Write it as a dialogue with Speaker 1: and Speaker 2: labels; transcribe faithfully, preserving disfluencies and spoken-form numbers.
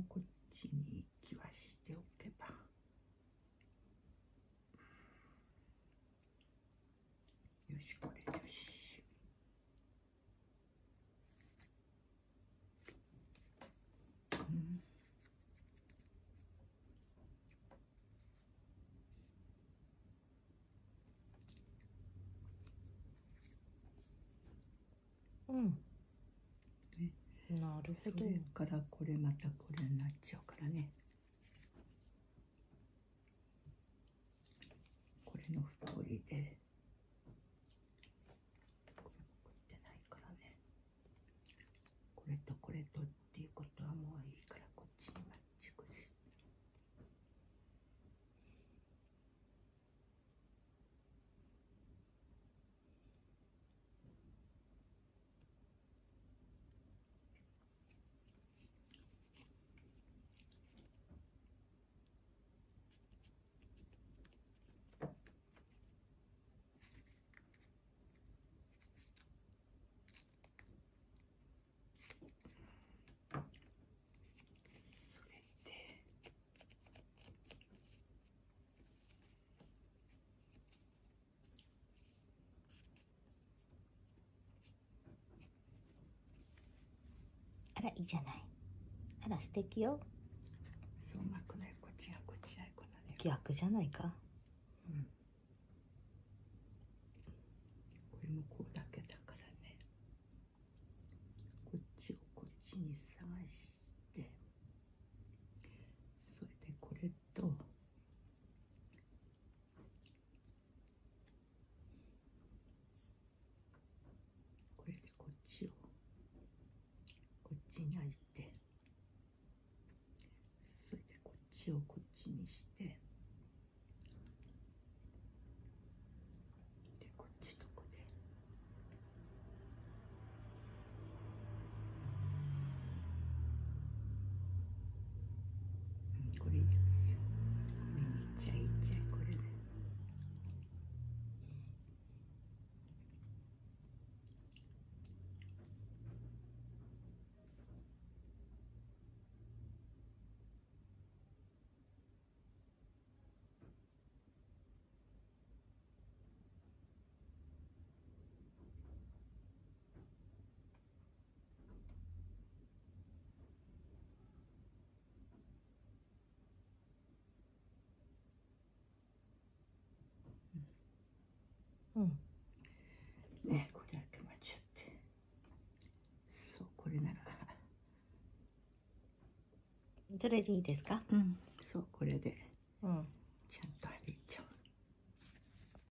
Speaker 1: こっちに行きはしておけば、よし、これよし。うん
Speaker 2: うん、
Speaker 1: ね、
Speaker 2: なるほど。
Speaker 1: それからこれまたこれになっちゃうからね。これの太りでこれ送ってないからね。これとこれとっていうことはもういいから、こっちにマッチくし。それで
Speaker 2: あら、いいじゃない。あら、素敵よ。
Speaker 1: そううまくない。こっちがこっちないこんなね。
Speaker 2: 逆じゃないか。
Speaker 1: うん。これもこうだけだからね。こっちをこっちに探して、それでこれとこれでこっちをこっちに開いて、それでこっちをこっちにして、でこっちとこで。うん、これいいですよ。これにいっちゃいいっちゃい、これで。
Speaker 2: うん。
Speaker 1: ね、これだけ間違って。そう、これなら。
Speaker 2: それでいいですか。
Speaker 1: うん、そう、これで。
Speaker 2: うん。
Speaker 1: ちゃんと